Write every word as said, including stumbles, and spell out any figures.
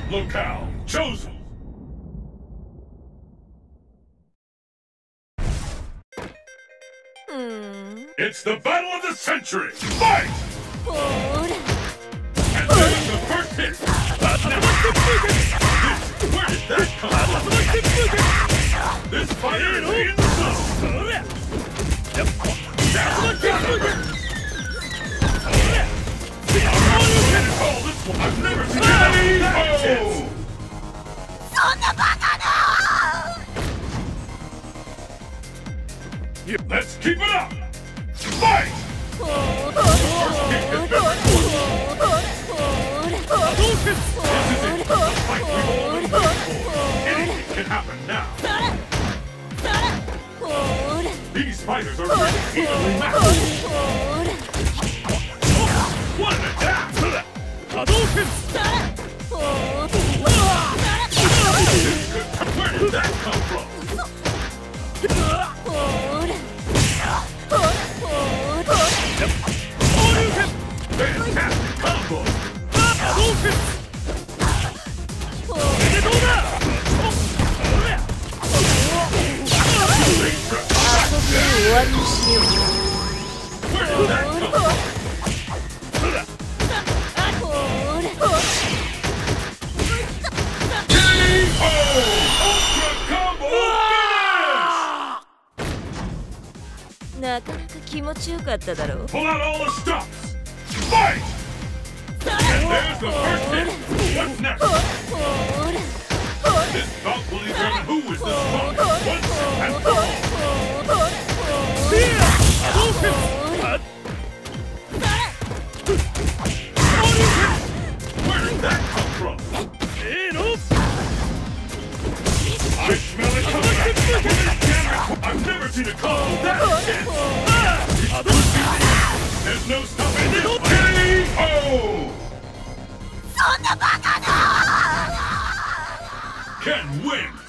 Locale chosen. Hmm. It's the battle of the century. Fight! Hold. And there's the first hit. Now, this, where did that come from? This fighter is in the zone. Now, oh, this one I've never seen that chance. Let's keep it up! Fight! This is it! The fight we've all been waiting for! Anything can happen now! These fighters are really evenly matched! What an attack! This could... Where did that come from? Fantastic combo! Where did that come from? K O! Ultra combo finish! なかなか気持ちよかっただろう。 Pull out all the stops! Fight! And there's the first hit! What's next? This bout will determine who is the strongest once and for all! Where did that come from? I smell it coming! I've never seen a combo that intense! There's no stopping this! K O! Can win!